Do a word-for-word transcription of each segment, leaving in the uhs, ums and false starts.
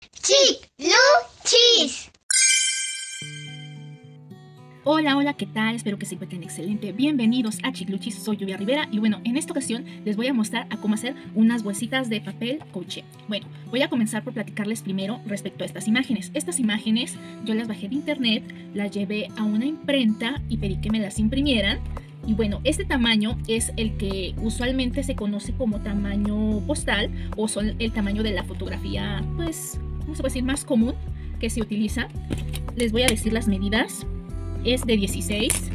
Chicluchis. Hola, hola, ¿qué tal? Espero que se encuentren excelente. Bienvenidos a Chicluchis, soy Lluvia Rivera y bueno, en esta ocasión les voy a mostrar a cómo hacer unas bolsitas de papel couché. Bueno, voy a comenzar por platicarles primero respecto a estas imágenes. Estas imágenes yo las bajé de internet, las llevé a una imprenta y pedí que me las imprimieran. Y bueno, este tamaño es el que usualmente se conoce como tamaño postal o son el tamaño de la fotografía, pues, ¿cómo se puede decir? Más común que se utiliza. Les voy a decir las medidas. Es de dieciséis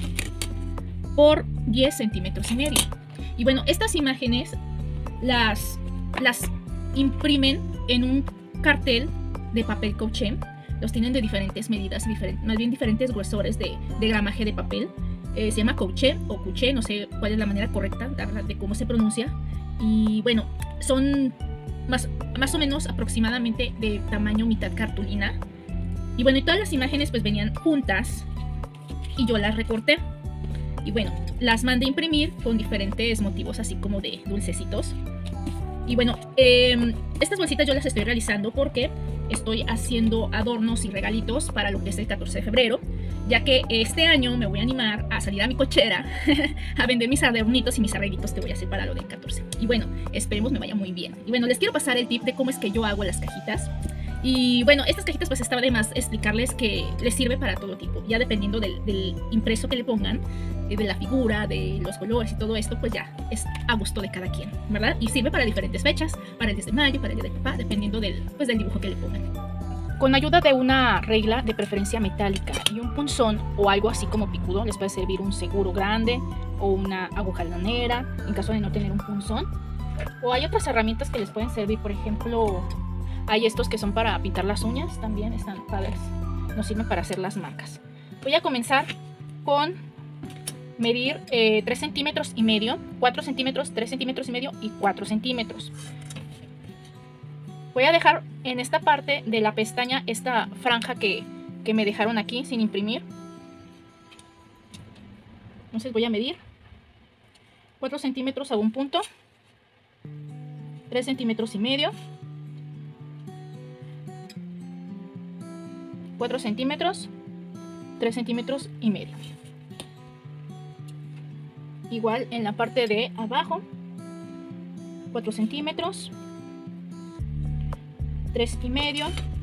por diez centímetros y medio. Y bueno, estas imágenes las, las imprimen en un cartel de papel couché. Los tienen de diferentes medidas, diferentes, más bien diferentes gruesores de, de gramaje de papel. Eh, se llama couché o couché, no sé cuál es la manera correcta de cómo se pronuncia. Y bueno, son más, más o menos aproximadamente de tamaño mitad cartulina. Y bueno, y todas las imágenes pues venían juntas y yo las recorté. Y bueno, las mandé a imprimir con diferentes motivos, así como de dulcecitos. Y bueno, eh, estas bolsitas yo las estoy realizando porque estoy haciendo adornos y regalitos para lo que es el catorce de febrero, ya que este año me voy a animar a salir a mi cochera a vender mis adornitos y mis arreglitos que voy a hacer para lo del catorce. Y bueno, esperemos me vaya muy bien. Y bueno, les quiero pasar el tip de cómo es que yo hago las cajitas. Y bueno, estas cajitas pues estaba de más explicarles que les sirve para todo tipo, ya dependiendo del, del impreso que le pongan, de la figura, de los colores y todo esto, pues ya es a gusto de cada quien, ¿verdad? Y sirve para diferentes fechas, para el diez de mayo, para el día de papá, dependiendo del, pues, del dibujo que le pongan. Con ayuda de una regla de preferencia metálica y un punzón o algo así como picudo, les puede servir un seguro grande o una aguja lanera en caso de no tener un punzón. O hay otras herramientas que les pueden servir, por ejemplo, hay estos que son para pintar las uñas, también están padres, nos sirven para hacer las marcas. Voy a comenzar con medir eh, tres centímetros y medio, cuatro centímetros, tres centímetros y medio y cuatro centímetros. Voy a dejar en esta parte de la pestaña esta franja que, que me dejaron aquí sin imprimir. Entonces voy a medir cuatro centímetros a un punto, tres centímetros y medio, cuatro centímetros, tres centímetros y medio. Igual en la parte de abajo, cuatro centímetros, tres y medio,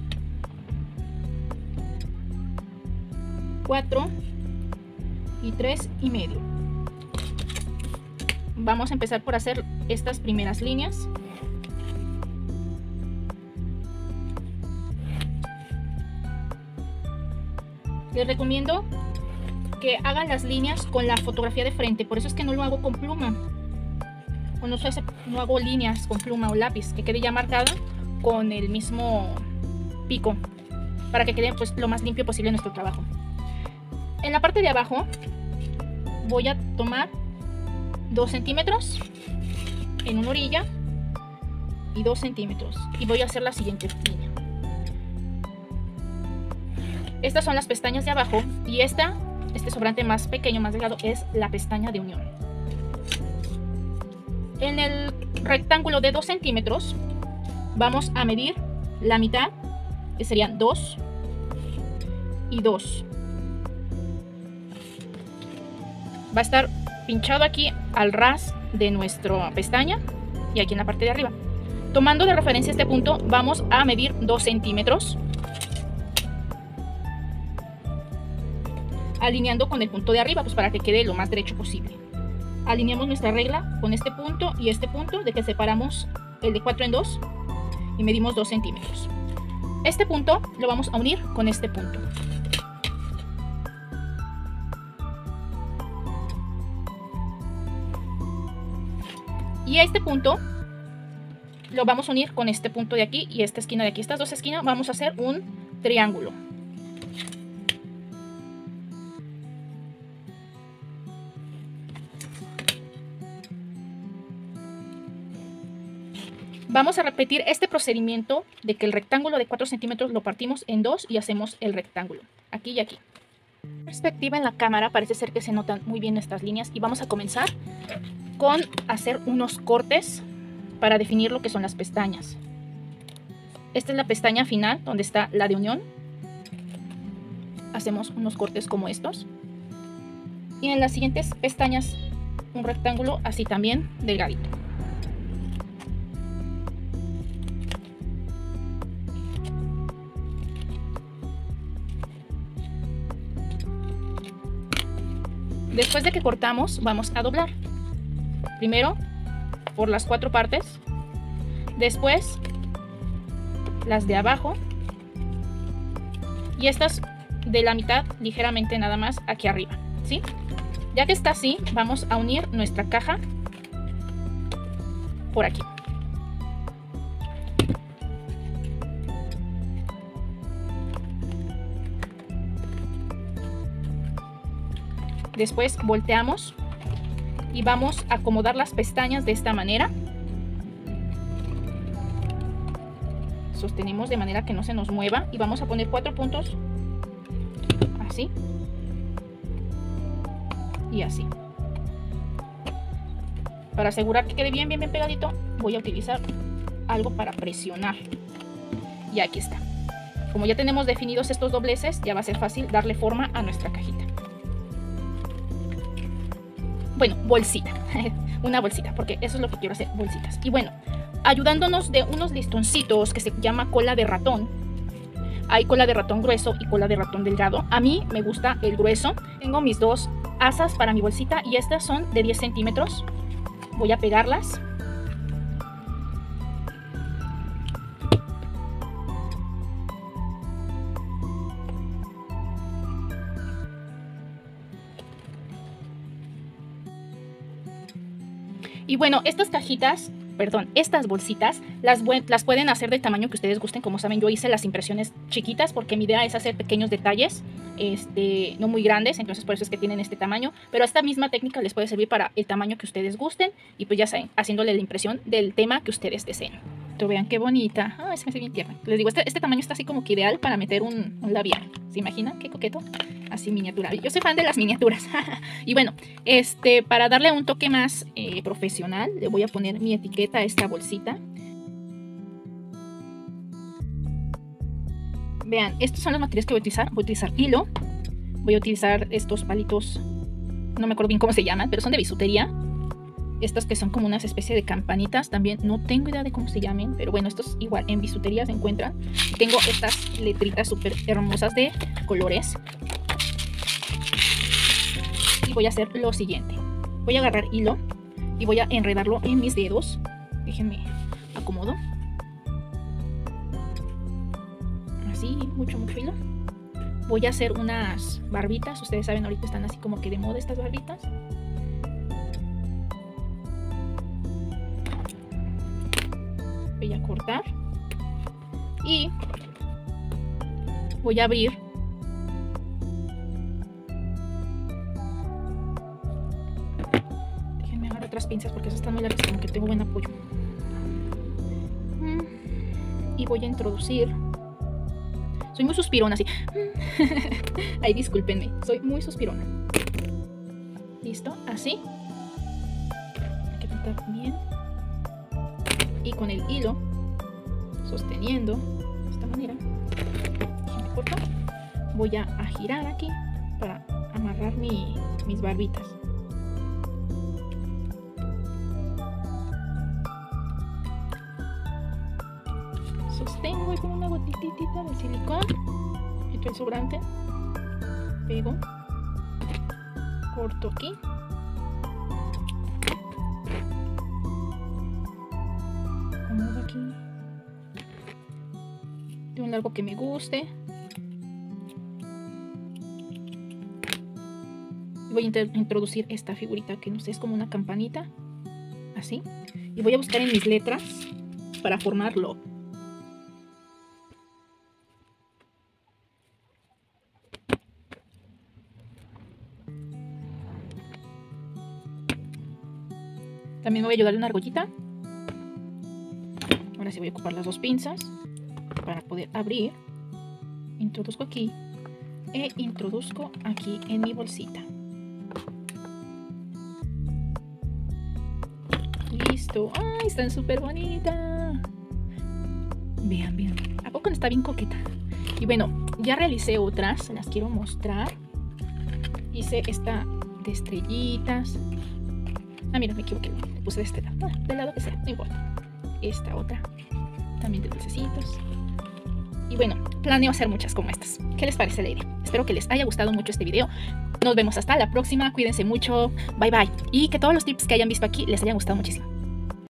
cuatro y tres y medio. Vamos a empezar por hacer estas primeras líneas. Les recomiendo que hagan las líneas con la fotografía de frente, por eso es que no lo hago con pluma. O no, no hago líneas con pluma o lápiz, que quede ya marcada con el mismo pico, para que quede pues lo más limpio posible nuestro trabajo. En la parte de abajo voy a tomar dos centímetros en una orilla y dos centímetros y voy a hacer la siguiente línea. Estas son las pestañas de abajo y esta, este sobrante más pequeño, más delgado, es la pestaña de unión. En el rectángulo de dos centímetros vamos a medir la mitad, que serían dos y dos. Va a estar pinchado aquí al ras de nuestra pestaña y aquí en la parte de arriba. Tomando de referencia este punto, vamos a medir dos centímetros. Alineando con el punto de arriba, pues para que quede lo más derecho posible. Alineamos nuestra regla con este punto y este punto, de que separamos el de cuatro en dos y medimos dos centímetros. Este punto lo vamos a unir con este punto. Y este punto lo vamos a unir con este punto de aquí y esta esquina de aquí. Estas dos esquinas vamos a hacer un triángulo. Vamos a repetir este procedimiento de que el rectángulo de cuatro centímetros lo partimos en dos y hacemos el rectángulo, aquí y aquí. Perspectiva en la cámara, parece ser que se notan muy bien estas líneas y vamos a comenzar con hacer unos cortes para definir lo que son las pestañas. esta es la pestaña final donde está la de unión. Hacemos unos cortes como estos. Y en las siguientes pestañas un rectángulo así también delgadito. Después de que cortamos, vamos a doblar. Primero por las cuatro partes, después las de abajo y estas de la mitad ligeramente nada más aquí arriba, ¿sí? Ya que está así, vamos a unir nuestra caja por aquí. Después volteamos y vamos a acomodar las pestañas de esta manera. Sostenemos de manera que no se nos mueva y vamos a poner cuatro puntos así y así. Para asegurar que quede bien, bien, bien pegadito, voy a utilizar algo para presionar. Y aquí está. Como ya tenemos definidos estos dobleces, ya va a ser fácil darle forma a nuestra cajita. Bueno, bolsita, una bolsita, porque eso es lo que quiero hacer, bolsitas. Y bueno, ayudándonos de unos listoncitos que se llama cola de ratón. Hay cola de ratón grueso y cola de ratón delgado. A mí me gusta el grueso. Tengo mis dos asas para mi bolsita y estas son de diez centímetros. Voy a pegarlas. Y bueno, estas cajitas, perdón, estas bolsitas, las, las pueden hacer del tamaño que ustedes gusten. Como saben, yo hice las impresiones chiquitas porque mi idea es hacer pequeños detalles, este, no muy grandes, entonces por eso es que tienen este tamaño. Pero esta misma técnica les puede servir para el tamaño que ustedes gusten y pues ya saben, haciéndole la impresión del tema que ustedes deseen. Pero vean qué bonita. Ah, se me hace bien tierna. Les digo, este, este tamaño está así como que ideal para meter un, un labial. ¿Se imaginan? Qué coqueto. Así miniatura. Yo soy fan de las miniaturas. Y bueno, este, para darle un toque más eh, profesional, le voy a poner mi etiqueta a esta bolsita. Vean, estos son los materiales que voy a utilizar. Voy a utilizar hilo. Voy a utilizar estos palitos. No me acuerdo bien cómo se llaman, pero son de bisutería. Estas que son como unas especie de campanitas, también no tengo idea de cómo se llamen, pero bueno, estos igual en bisutería se encuentran. Tengo estas letritas súper hermosas de colores. Y voy a hacer lo siguiente. Voy a agarrar hilo y voy a enredarlo en mis dedos. Déjenme acomodo. Así, mucho, mucho hilo. Voy a hacer unas barbitas. Ustedes saben, ahorita están así como que de moda estas barbitas. Voy a cortar y voy a abrir déjenme agarrar otras pinzas porque esas están muy largas, como que tengo buen apoyo, y voy a introducir. Soy muy suspirona así. Ay, discúlpenme, soy muy suspirona. Listo, así. Hay que apretar bien. Y con el hilo, sosteniendo de esta manera, voy a, a girar aquí para amarrar mi, mis barbitas. Sostengo y con una gotitita de silicón, meto el sobrante, pego, corto aquí. Aquí de un largo que me guste. Voy a introducir esta figurita que no sé, es como una campanita así, y voy a buscar en mis letras para formarlo. También me voy a ayudar una argollita. Ahora sí voy a ocupar las dos pinzas para poder abrir. Introduzco aquí e introduzco aquí en mi bolsita. Listo. ¡Ay, están súper bonitas! Vean, vean. poco? Está bien coqueta. Y bueno, ya realicé otras, se las quiero mostrar. Hice esta de estrellitas. Ah, mira, me equivoqué, le puse de este lado, ah, del lado que sea, no importa. Esta otra, también de dulcecitos. Y bueno, planeo hacer muchas como estas. ¿Qué les parece la idea? Espero que les haya gustado mucho este video. Nos vemos hasta la próxima, cuídense mucho, bye bye. Y que todos los tips que hayan visto aquí les hayan gustado muchísimo.